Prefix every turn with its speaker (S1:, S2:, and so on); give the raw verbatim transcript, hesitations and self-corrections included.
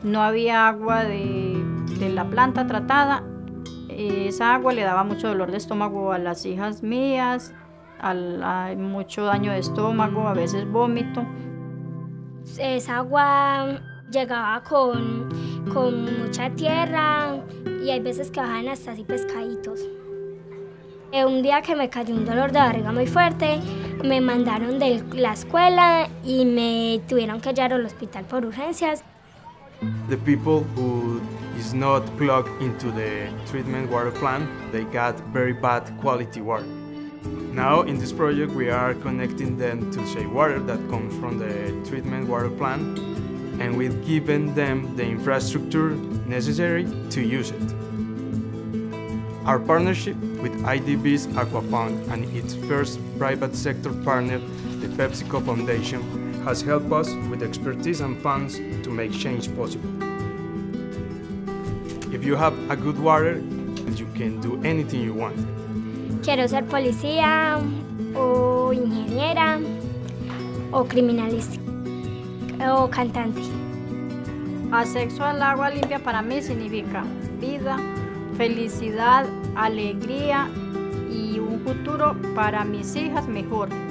S1: no había agua de, de la planta tratada. Esa agua le daba mucho dolor de estómago a las hijas mías, al, a mucho daño de estómago, a veces vómito.
S2: Esa agua llegaba con, con mucha tierra y hay veces que bajaban hasta así pescaditos. Eh, un día que me cayó un dolor de barriga muy fuerte, me mandaron de la escuela y me tuvieron que llevar al hospital por urgencias.
S3: The people who is not plugged into the treatment water plant, they got very bad quality water. Now in this project we are connecting them to the water that comes from the treatment water plant, and we've given them the infrastructure necessary to use it. Our partnership with I D B's Aquafund and its first private sector partner, the PepsiCo Foundation, has helped us with expertise and funds to make change possible. If you have a good water, you can do anything you want.
S2: Quiero ser policía, o ingeniera, o criminalista, o cantante.
S1: Acceso al agua limpia para mí significa vida, felicidad, alegría y un futuro para mis hijas mejor.